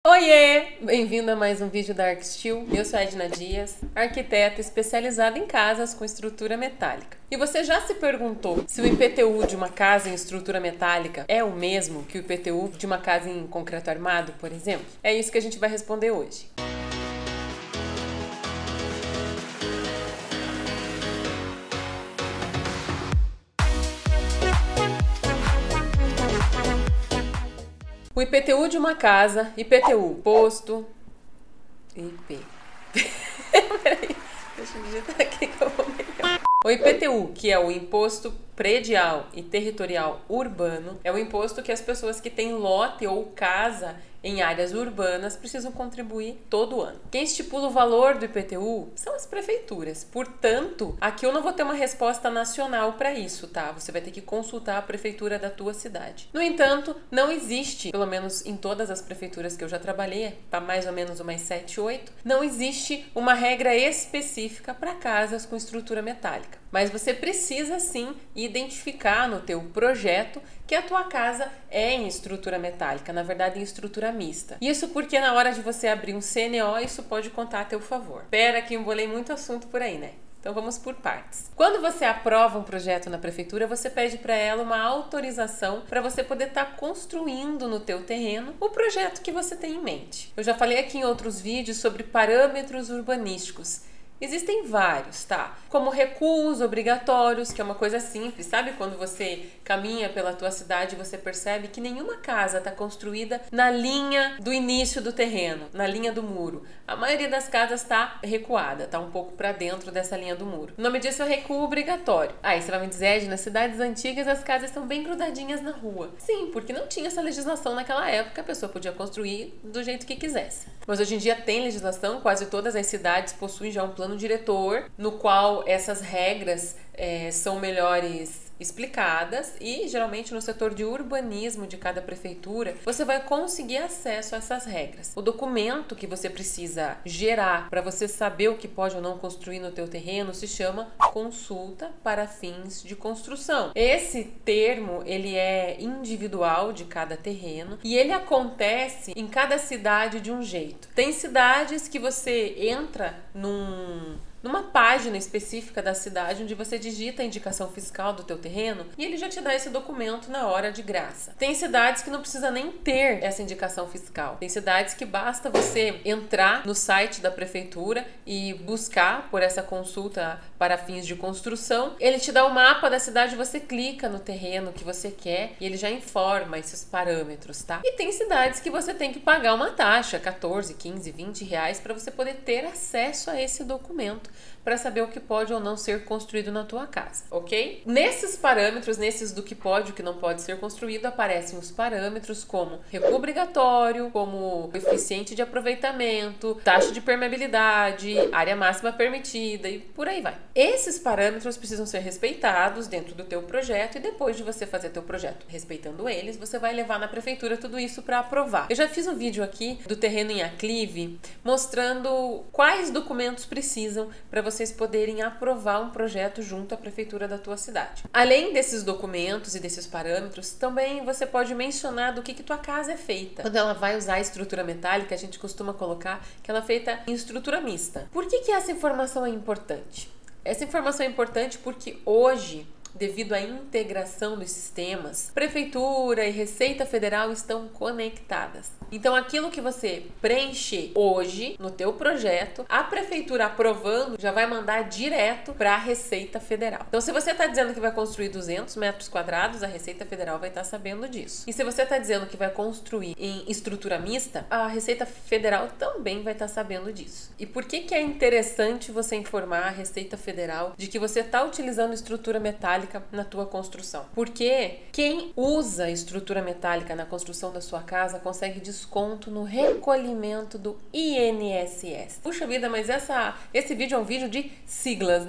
Oiê! Bem-vindo a mais um vídeo da ArcSteel. Eu sou a Edna Dias, arquiteta especializada em casas com estrutura metálica. E você já se perguntou se o IPTU de uma casa em estrutura metálica é o mesmo que o IPTU de uma casa em concreto armado, por exemplo? É isso que a gente vai responder hoje. O IPTU de uma casa, IPTU, posto, IP. Peraí, deixa eu digitar aqui que eu vou melhor. O IPTU, que é o Imposto Predial e Territorial Urbano, é o imposto que as pessoas que têm lote ou casa em áreas urbanas precisam contribuir todo ano. Quem estipula o valor do IPTU são as prefeituras. Portanto, aqui eu não vou ter uma resposta nacional para isso, tá? Você vai ter que consultar a prefeitura da tua cidade. No entanto, não existe, pelo menos em todas as prefeituras que eu já trabalhei, tá mais ou menos umas 7, 8, não existe uma regra específica para casas com estrutura metálica. Mas você precisa sim identificar no teu projeto que a tua casa é em estrutura metálica, na verdade em estrutura mista. Isso porque na hora de você abrir um CNO, isso pode contar a teu favor. Pera que embolei muito assunto por aí, né? Então vamos por partes. Quando você aprova um projeto na prefeitura, você pede para ela uma autorização para você poder estar construindo no teu terreno o projeto que você tem em mente. Eu já falei aqui em outros vídeos sobre parâmetros urbanísticos. Existem vários, tá? Como recuos obrigatórios, que é uma coisa simples. Sabe quando você caminha pela tua cidade e você percebe que nenhuma casa está construída na linha do início do terreno, na linha do muro. A maioria das casas está recuada, está um pouco para dentro dessa linha do muro. O nome disso é recuo obrigatório. Aí você vai me dizer, nas cidades antigas as casas estão bem grudadinhas na rua. Sim, porque não tinha essa legislação naquela época, a pessoa podia construir do jeito que quisesse. Mas hoje em dia tem legislação, quase todas as cidades possuem já um plano diretor, no qual essas regras são melhores explicadas e geralmente no setor de urbanismo de cada prefeitura você vai conseguir acesso a essas regras. O documento que você precisa gerar para você saber o que pode ou não construir no teu terreno se chama consulta para fins de construção. Esse termo ele é individual de cada terreno e ele acontece em cada cidade de um jeito. Tem cidades que você entra numa página específica da cidade onde você digita a indicação fiscal do teu terreno e ele já te dá esse documento na hora de graça. Tem cidades que não precisa nem ter essa indicação fiscal. Tem cidades que basta você entrar no site da prefeitura e buscar por essa consulta para fins de construção. Ele te dá o mapa da cidade, você clica no terreno que você quer e ele já informa esses parâmetros, tá? E tem cidades que você tem que pagar uma taxa, 14, 15, 20 reais para você poder ter acesso a esse documento para saber o que pode ou não ser construído na tua casa, ok? Nesses parâmetros, nesses do que pode e o que não pode ser construído, aparecem os parâmetros como recuo obrigatório, como coeficiente de aproveitamento, taxa de permeabilidade, área máxima permitida e por aí vai. Esses parâmetros precisam ser respeitados dentro do teu projeto e depois de você fazer teu projeto respeitando eles, você vai levar na prefeitura tudo isso para aprovar. Eu já fiz um vídeo aqui do terreno em aclive mostrando quais documentos precisam para vocês poderem aprovar um projeto junto à prefeitura da tua cidade. Além desses documentos e desses parâmetros, também você pode mencionar do que tua casa é feita. Quando ela vai usar a estrutura metálica, a gente costuma colocar que ela é feita em estrutura mista. Por que essa informação é importante? Essa informação é importante porque hoje, devido à integração dos sistemas, Prefeitura e Receita Federal estão conectadas. Então, aquilo que você preencher hoje no teu projeto, a Prefeitura aprovando já vai mandar direto para a Receita Federal. Então, se você está dizendo que vai construir 200 metros quadrados, a Receita Federal vai estar sabendo disso. E se você está dizendo que vai construir em estrutura mista, a Receita Federal também vai estar sabendo disso. E por que é interessante você informar a Receita Federal de que você está utilizando estrutura metálica na tua construção? Porque quem usa estrutura metálica na construção da sua casa consegue desconto no recolhimento do INSS. Puxa vida, mas esse vídeo é um vídeo de siglas, né?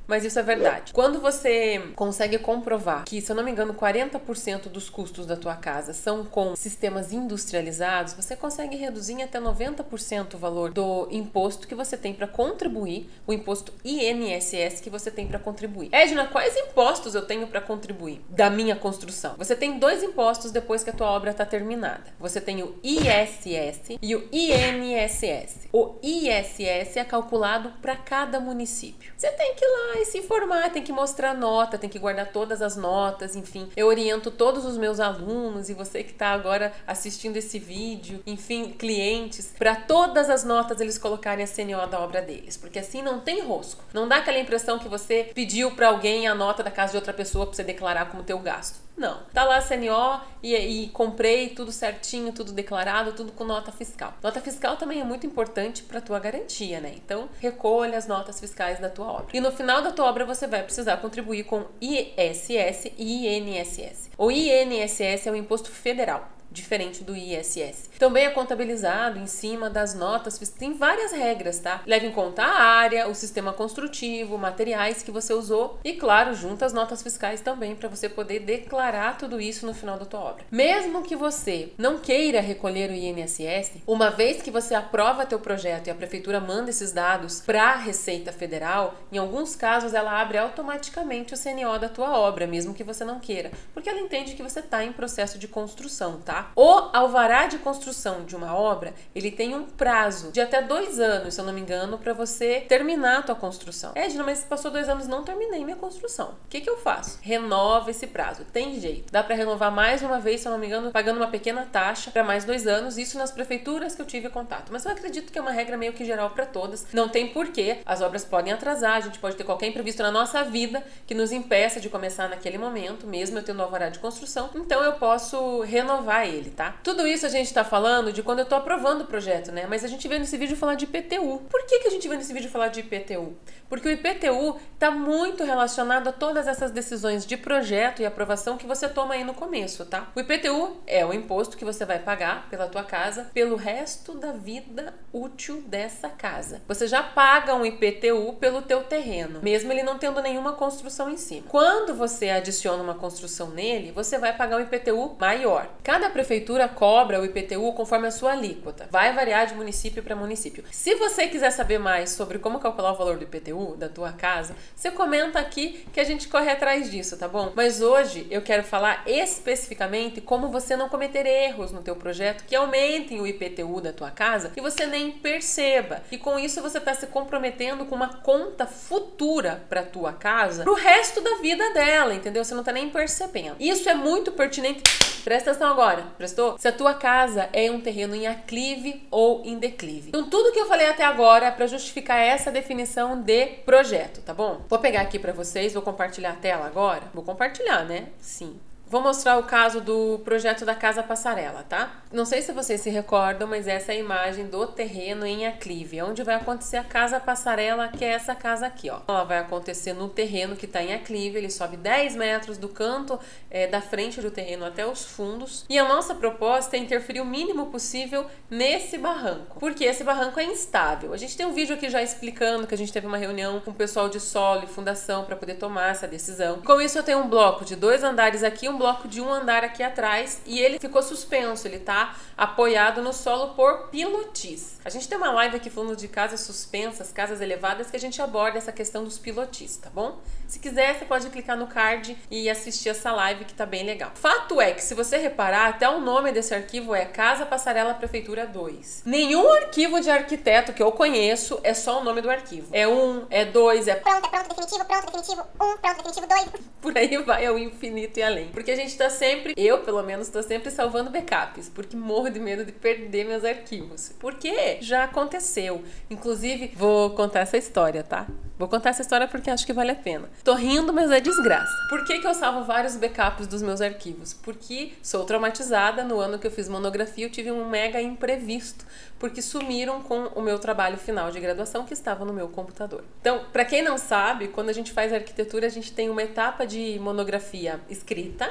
mas isso é verdade. Quando você consegue comprovar que, se eu não me engano, 40% dos custos da tua casa são com sistemas industrializados, você consegue reduzir em até 90% o valor do imposto que você tem para contribuir, o imposto INSS que você tem para contribuir. Edna, quais impostos eu tenho para contribuir da minha construção? Você tem 2 impostos depois que a tua obra está terminada. Você tem o ISS e o INSS. O ISS é calculado para cada município. Você tem que ir lá e se informar, tem que mostrar nota, tem que guardar todas as notas, enfim. Eu oriento todos os meus alunos e você que está agora assistindo esse vídeo, enfim, clientes, para todas as notas eles colocarem a CNO da obra deles, porque assim não tem rosco. Não dá aquela impressão que você pediu para alguém a nota da casa de outra pessoa para você declarar como teu gasto. Não. Tá lá a CNO e comprei tudo certinho, tudo declarado, tudo com nota fiscal. Nota fiscal também é muito importante para tua garantia, né? Então, recolha as notas fiscais da tua obra. E no final da tua obra você vai precisar contribuir com ISS e INSS. O INSS é o imposto federal, diferente do ISS. Também é contabilizado em cima das notas, tem várias regras, tá? Leva em conta a área, o sistema construtivo, materiais que você usou e, claro, junta as notas fiscais também para você poder declarar tudo isso no final da tua obra. Mesmo que você não queira recolher o INSS, uma vez que você aprova teu projeto e a prefeitura manda esses dados para a Receita Federal, em alguns casos ela abre automaticamente o CNO da tua obra, mesmo que você não queira, porque ela entende que você está em processo de construção, tá? O alvará de construção de uma obra, ele tem um prazo de até 2 anos, se eu não me engano, para você terminar a tua construção. Edna, mas passou 2 anos, não terminei minha construção. O que eu faço? Renova esse prazo. Tem jeito. Dá para renovar mais uma vez, se eu não me engano, pagando uma pequena taxa para mais 2 anos, isso nas prefeituras que eu tive contato. Mas eu acredito que é uma regra meio que geral para todas. Não tem porquê. As obras podem atrasar, a gente pode ter qualquer imprevisto na nossa vida que nos impeça de começar naquele momento, mesmo eu tendo alvará de construção. Então eu posso renovar ele, tá? Tudo isso a gente tá falando de quando eu tô aprovando o projeto, né? Mas a gente veio nesse vídeo falar de IPTU. Por que a gente veio nesse vídeo falar de IPTU? Porque o IPTU tá muito relacionado a todas essas decisões de projeto e aprovação que você toma aí no começo, tá? O IPTU é o imposto que você vai pagar pela tua casa pelo resto da vida útil dessa casa. Você já paga um IPTU pelo teu terreno, mesmo ele não tendo nenhuma construção em cima. Quando você adiciona uma construção nele, você vai pagar um IPTU maior. Cada prefeitura cobra o IPTU conforme a sua alíquota. Vai variar de município para município. Se você quiser saber mais sobre como calcular o valor do IPTU da tua casa, você comenta aqui que a gente corre atrás disso, tá bom? Mas hoje eu quero falar especificamente como você não cometer erros no teu projeto que aumentem o IPTU da tua casa e você nem perceba. E com isso você está se comprometendo com uma conta futura para tua casa pro resto da vida dela, entendeu? Você não tá nem percebendo. Isso é muito pertinente. Presta atenção agora, prestou? Se a tua casa é um terreno em aclive ou em declive. Então tudo que eu falei até agora é para justificar essa definição de projeto, tá bom? Vou pegar aqui para vocês, vou compartilhar a tela agora. Vou compartilhar, né? Sim. Vou mostrar o caso do projeto da Casa Passarela, tá? Não sei se vocês se recordam, mas essa é a imagem do terreno em aclive, onde vai acontecer a Casa Passarela, que é essa casa aqui, ó. Ela vai acontecer no terreno que tá em aclive, ele sobe 10 metros do canto da frente do terreno até os fundos. E a nossa proposta é interferir o mínimo possível nesse barranco, porque esse barranco é instável. A gente tem um vídeo aqui já explicando que a gente teve uma reunião com o pessoal de solo e fundação para poder tomar essa decisão. Com isso eu tenho um bloco de 2 andares aqui, um bloco de 1 andar aqui atrás e ele ficou suspenso, ele tá apoiado no solo por pilotis. A gente tem uma live aqui falando de casas suspensas, casas elevadas, que a gente aborda essa questão dos pilotis, tá bom? Se quiser, você pode clicar no card e assistir essa live que tá bem legal. Fato é que, se você reparar, até o nome desse arquivo é Casa Passarela Prefeitura 2. Nenhum arquivo de arquiteto que eu conheço é só o nome do arquivo. É 1, é 2, é pronto, definitivo, 1, pronto, definitivo 2. Por aí vai ao infinito e além. Porque a gente tá sempre, eu pelo menos, tô sempre salvando backups, porque morro de medo de perder meus arquivos. Porque já aconteceu. Inclusive, vou contar essa história, tá? Vou contar essa história porque acho que vale a pena. Tô rindo, mas é desgraça. Por que eu salvo vários backups dos meus arquivos? Porque sou traumatizada. No ano que eu fiz monografia, eu tive um mega imprevisto, porque sumiram com o meu trabalho final de graduação que estava no meu computador. Então, para quem não sabe, quando a gente faz arquitetura, a gente tem uma etapa de monografia escrita,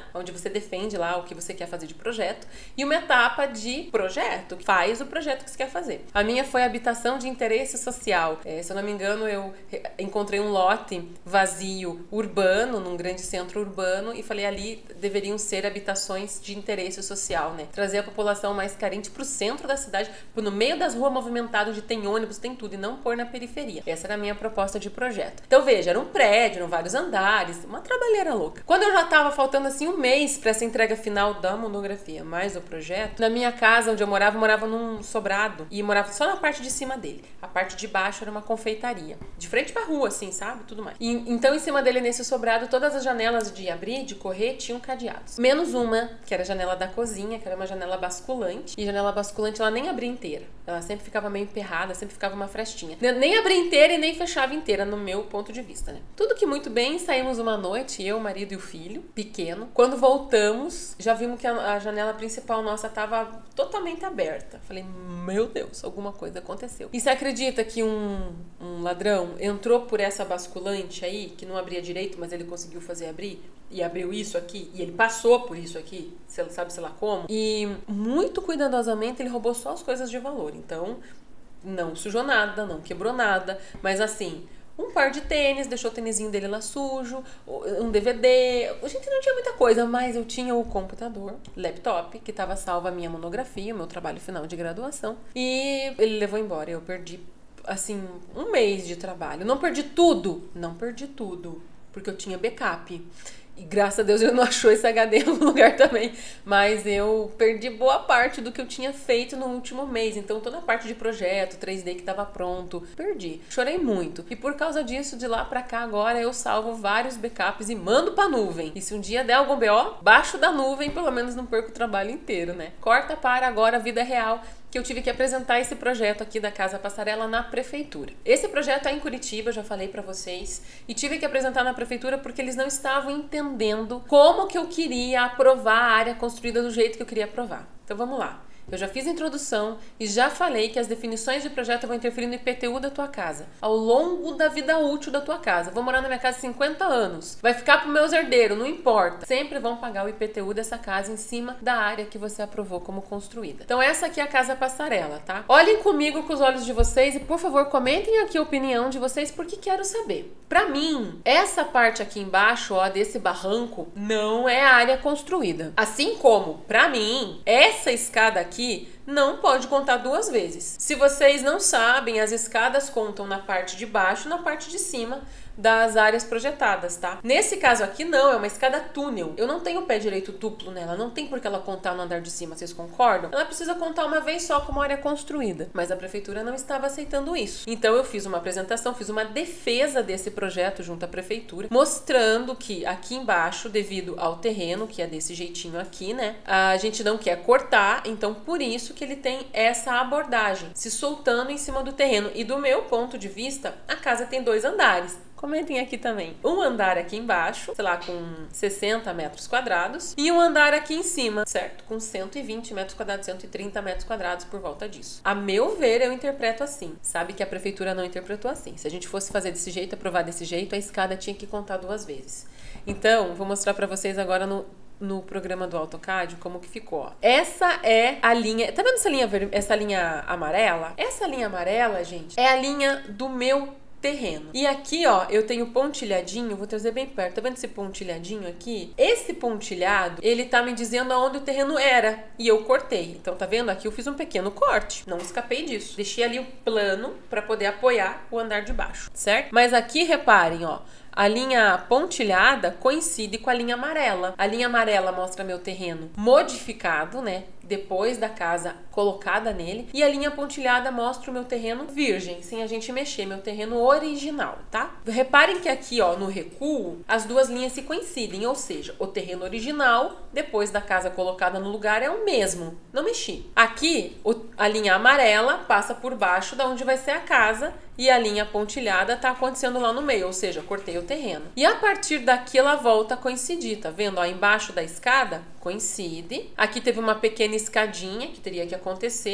onde você defende lá o que você quer fazer de projeto, e uma etapa de projeto, que faz o projeto que você quer fazer. A minha foi habitação de interesse social. Se eu não me engano, eu encontrei um lote vazio urbano, num grande centro urbano, e falei ali deveriam ser habitações de interesse social, né? Trazer a população mais carente pro centro da cidade, no meio das ruas movimentadas, onde tem ônibus, tem tudo, e não pôr na periferia. Essa era a minha proposta de projeto. Então veja, era um prédio, eram vários andares, uma trabalheira louca. Quando eu já tava faltando assim um mês para essa entrega final da monografia, mais o projeto, na minha casa onde eu morava num sobrado, e morava só na parte de cima dele. A parte de baixo era uma confeitaria, de frente pra rua, assim, sabe? Tudo mais. E, então, em cima dele, nesse sobrado, todas as janelas de abrir, de correr, tinham cadeados. Menos uma, que era a janela da cozinha, que era uma janela basculante. E a janela basculante, ela nem abria inteira. Ela sempre ficava meio emperrada, sempre ficava uma frestinha. Nem abria inteira e nem fechava inteira, no meu ponto de vista, né? Tudo que muito bem, saímos uma noite, eu, o marido e o filho, pequeno. Quando voltamos, já vimos que a janela principal nossa tava totalmente aberta. Falei, meu Deus, alguma coisa aconteceu. E você acredita que um ladrão entrou por essa basculante aí, que não abria direito, mas ele conseguiu fazer abrir? E abriu isso aqui, e ele passou por isso aqui, sabe sei lá como? E muito cuidadosamente ele roubou só as coisas de valor. Então, não sujou nada, não quebrou nada, mas assim, um par de tênis, deixou o tênisinho dele lá sujo, um DVD. A gente não tinha muita coisa, mas eu tinha o computador, laptop, que estava salvo a minha monografia, o meu trabalho final de graduação. E ele levou embora. Eu perdi, assim, um mês de trabalho. Não perdi tudo, porque eu tinha backup. E graças a Deus ele não achou esse HD no lugar também. Mas eu perdi boa parte do que eu tinha feito no último mês. Então toda a parte de projeto, 3D que estava pronto, perdi. Chorei muito. E por causa disso, de lá pra cá agora eu salvo vários backups e mando pra nuvem. E se um dia der algum BO, baixo da nuvem, pelo menos não perco o trabalho inteiro, né? Corta para agora a vida real, que eu tive que apresentar esse projeto aqui da Casa Passarela na prefeitura. Esse projeto é em Curitiba, eu já falei pra vocês, e tive que apresentar na prefeitura porque eles não estavam entendendo como que eu queria aprovar a área construída do jeito que eu queria aprovar. Então vamos lá. Eu já fiz a introdução e já falei que as definições de projeto vão interferir no IPTU da tua casa, ao longo da vida útil da tua casa. Vou morar na minha casa 50 anos, vai ficar pro meus herdeiros, não importa. Sempre vão pagar o IPTU dessa casa em cima da área que você aprovou como construída. Então essa aqui é a Casa Passarela, tá? Olhem comigo com os olhos de vocês e, por favor, comentem aqui a opinião de vocês, porque quero saber. Pra mim, essa parte aqui embaixo, ó, desse barranco, não é área construída. Assim como, pra mim, essa escada aqui não pode contar duas vezes. Se vocês não sabem, as escadas contam na parte de baixo e na parte de cima das áreas projetadas, tá? Nesse caso aqui não, é uma escada túnel. Eu não tenho pé direito duplo nela, não tem por que ela contar no andar de cima, vocês concordam? Ela precisa contar uma vez só como área construída, mas a prefeitura não estava aceitando isso. Então eu fiz uma apresentação, fiz uma defesa desse projeto junto à prefeitura, mostrando que aqui embaixo, devido ao terreno, que é desse jeitinho aqui, né? A gente não quer cortar, então por isso que ele tem essa abordagem, se soltando em cima do terreno. E do meu ponto de vista, a casa tem 2 andares. Comentem aqui também. Um andar aqui embaixo, sei lá, com 60 metros quadrados. E um andar aqui em cima, certo? Com 120 metros quadrados, 130 metros quadrados por volta disso. A meu ver, eu interpreto assim. Sabe que a prefeitura não interpretou assim. Se a gente fosse fazer desse jeito, aprovar desse jeito, a escada tinha que contar 2 vezes. Então, vou mostrar pra vocês agora no programa do AutoCAD como que ficou, ó. Essa é a linha, tá vendo essa linha amarela? Essa linha amarela, gente, é a linha do meu terreno. E aqui, ó, eu tenho pontilhadinho, vou trazer bem perto. Tá vendo esse pontilhadinho aqui? Esse pontilhado, ele tá me dizendo aonde o terreno era. E eu cortei. Então, tá vendo? Aqui eu fiz um pequeno corte. Não escapei disso. Deixei ali o plano pra poder apoiar o andar de baixo, certo? Mas aqui, reparem, ó. A linha pontilhada coincide com a linha amarela. A linha amarela mostra meu terreno modificado, né? Depois da casa colocada nele. E a linha pontilhada mostra o meu terreno virgem, sem a gente mexer, meu terreno original, tá? Reparem que aqui, ó, no recuo, as 2 linhas se coincidem, ou seja, o terreno original, depois da casa colocada no lugar, é o mesmo. Não mexi. Aqui, a linha amarela passa por baixo da onde vai ser a casa e a linha pontilhada tá acontecendo lá no meio, ou seja, cortei o terreno. E a partir daqui ela volta a coincidir, tá vendo? Ó, embaixo da escada coincide. Aqui teve uma pequena escadinha que teria que acontecer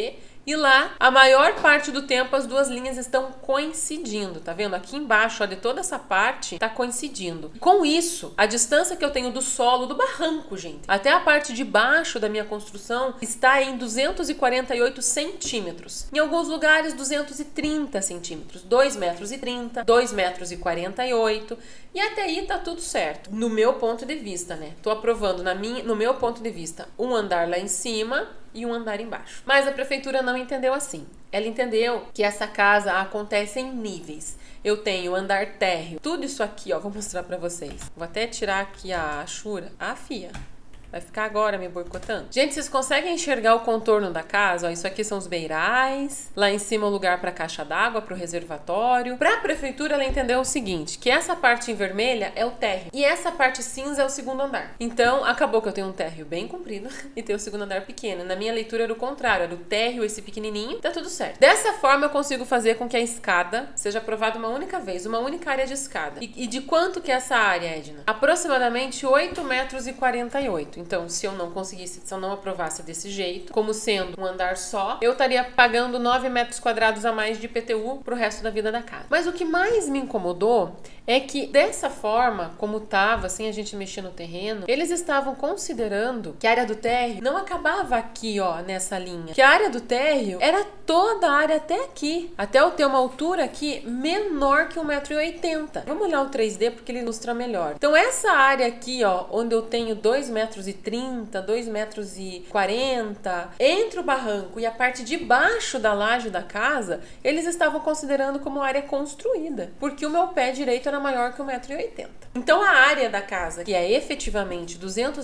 E lá, a maior parte do tempo, as duas linhas estão coincidindo, tá vendo? Aqui embaixo, ó, de toda essa parte, tá coincidindo. Com isso, a distância que eu tenho do solo, do barranco, gente, até a parte de baixo da minha construção, está em 248 centímetros. Em alguns lugares, 230 centímetros. 2,30 metros, 2,48 metros. E até aí tá tudo certo. No meu ponto de vista, né? Tô aprovando no meu ponto de vista, um andar lá em cima e um andar embaixo. Mas a prefeitura não entendeu assim. Ela entendeu que essa casa acontece em níveis. Eu tenho andar térreo. Tudo isso aqui, ó, vou mostrar pra vocês. Vou até tirar aqui a achura. Ah, fia. Vai ficar agora me boicotando. Gente, vocês conseguem enxergar o contorno da casa? Ó, isso aqui são os beirais. Lá em cima o lugar para caixa d'água, para o reservatório. Para a prefeitura, ela entendeu o seguinte, que essa parte em vermelha é o térreo. E essa parte cinza é o segundo andar. Então, acabou que eu tenho um térreo bem comprido e tenho o segundo andar pequeno. Na minha leitura era o contrário. Era o térreo, esse pequenininho. Tá tudo certo. Dessa forma, eu consigo fazer com que a escada seja aprovada uma única vez. Uma única área de escada. E de quanto que é essa área, Edna? Aproximadamente 8,48 metros. Então, se eu não aprovasse desse jeito, como sendo um andar só, eu estaria pagando 9 metros quadrados a mais de IPTU pro resto da vida da casa. Mas o que mais me incomodou é que dessa forma, como tava, sem a gente mexer no terreno, eles estavam considerando que a área do térreo não acabava aqui, ó, nessa linha. Que a área do térreo era toda a área até aqui. Até eu ter uma altura aqui menor que 1,80 m. Vamos olhar o 3D porque ele ilustra melhor. Então essa área aqui, ó, onde eu tenho 2,30 metros, 2,40 metros, entre o barranco e a parte de baixo da laje da casa, eles estavam considerando como área construída. Porque o meu pé direito era maior que 1,80 m. Então a área da casa, que é efetivamente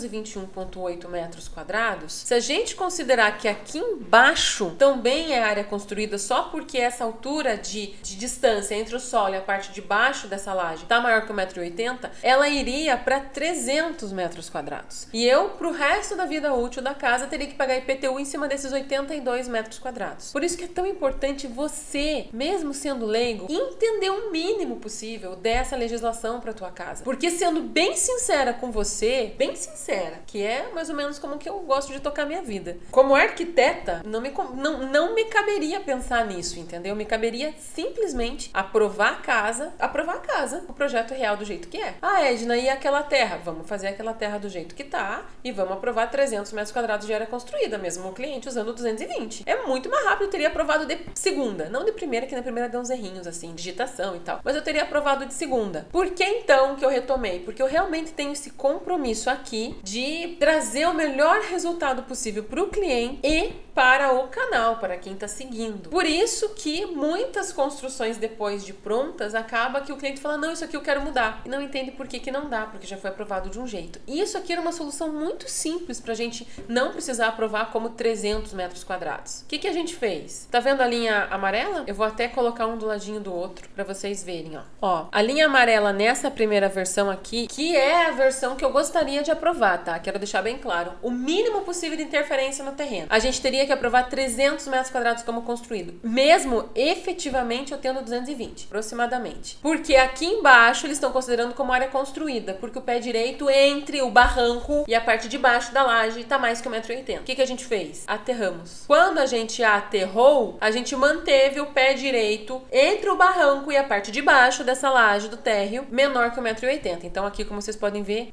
221,8 metros quadrados, se a gente considerar que aqui embaixo também é área construída só porque essa altura de distância entre o solo e a parte de baixo dessa laje está maior que 1,80 m, ela iria para 300 metros quadrados. E eu, pro resto da vida útil da casa, teria que pagar IPTU em cima desses 82 metros quadrados. Por isso que é tão importante você, mesmo sendo leigo, entender o mínimo possível dessa legislação para tua casa. Porque sendo bem sincera com você, bem sincera, que é mais ou menos como que eu gosto de tocar minha vida. Como arquiteta, não me caberia pensar nisso, entendeu? Me caberia simplesmente aprovar a casa, o projeto real do jeito que é. Ah, Edna, e aquela terra? Vamos fazer aquela terra do jeito que tá e vamos aprovar 300 metros quadrados de área construída, mesmo o cliente usando 220. É muito mais rápido, eu teria aprovado de segunda, não de primeira, que na primeira deu uns errinhos assim, digitação e tal, mas eu teria aprovado de segunda. Por que então que eu retomei? Porque eu realmente tenho esse compromisso aqui de trazer o melhor resultado possível para o cliente e para o canal, para quem está seguindo. Por isso que muitas construções depois de prontas, acaba que o cliente fala, não, isso aqui eu quero mudar. E não entende por que não dá, porque já foi aprovado de um jeito. E isso aqui era uma solução muito simples para a gente não precisar aprovar como 300 metros quadrados. O que a gente fez? Tá vendo a linha amarela? Eu vou até colocar um do ladinho do outro para vocês verem, ó. Ó, a linha amarela nessa primeira versão aqui, que é a versão que eu gostaria de aprovar, tá? Quero deixar bem claro. O mínimo possível de interferência no terreno. A gente teria que aprovar 300 metros quadrados como construído. Mesmo efetivamente eu tendo 220, aproximadamente. Porque aqui embaixo eles estão considerando como área construída, porque o pé direito entre o barranco e a parte de baixo da laje tá mais que 1,80 m. O que a gente fez? Aterramos. Quando a gente aterrou, a gente manteve o pé direito entre o barranco e a parte de baixo dessa laje do térreo menor que 1,80 m. Então aqui, como vocês podem ver,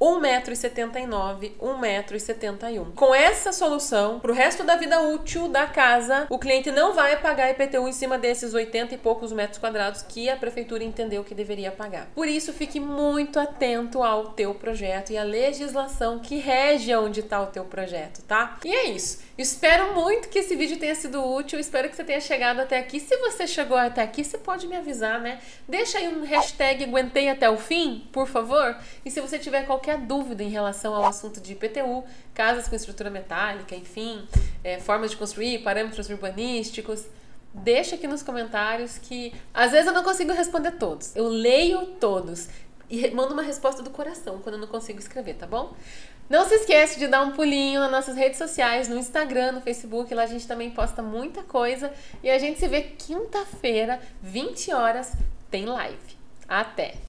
1,79 m, 1,71 m. Com essa solução, pro resto da vida útil da casa, o cliente não vai pagar IPTU em cima desses 80 e poucos metros quadrados que a prefeitura entendeu que deveria pagar. Por isso, fique muito atento ao teu projeto e à legislação que rege onde está o teu projeto, tá? E é isso. Espero muito que esse vídeo tenha sido útil, espero que você tenha chegado até aqui. Se você chegou até aqui, você pode me avisar, né? Deixa aí um hashtag aguentei até o fim, por favor. E se você tiver qualquer dúvida em relação ao assunto de IPTU, casas com estrutura metálica, enfim, formas de construir, parâmetros urbanísticos, deixa aqui nos comentários que às vezes eu não consigo responder todos. Eu leio todos e mando uma resposta do coração quando eu não consigo escrever, tá bom? Não se esquece de dar um pulinho nas nossas redes sociais, no Instagram, no Facebook, lá a gente também posta muita coisa. E a gente se vê quinta-feira, 20 horas, tem live. Até!